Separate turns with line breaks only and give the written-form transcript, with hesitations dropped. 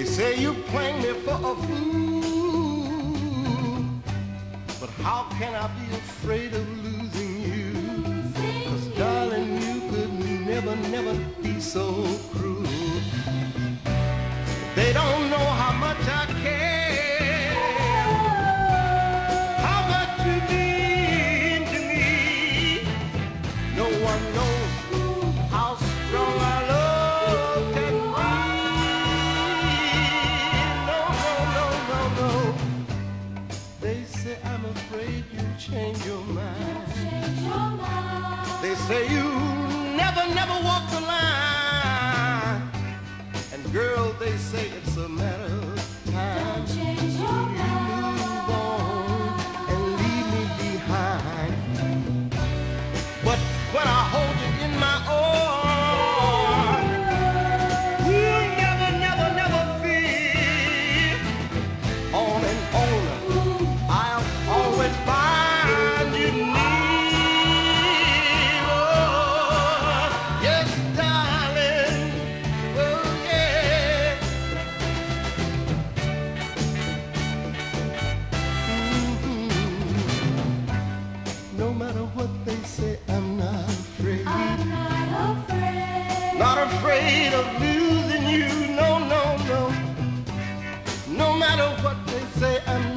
They say you playing me for a fool, but how can I be afraid of losing you? 'Cause darling, you could never, never be so cruel. They don't know how much I care, how much you mean to me. No one knows how strong our love can be. No, no, no, no, no. They say I'm afraid you'll change your mind. They say you never, never walk the line. And girl, they say it's a matter of time. You move on and leave me behind. But when I hold you in my arms, you never, never, never feel. On and on, I'll always find you near. Oh, yes, darling. Oh, yeah. No matter what they say, I'm not afraid. Not afraid of losing you. No, no, no. No matter what they say, I'm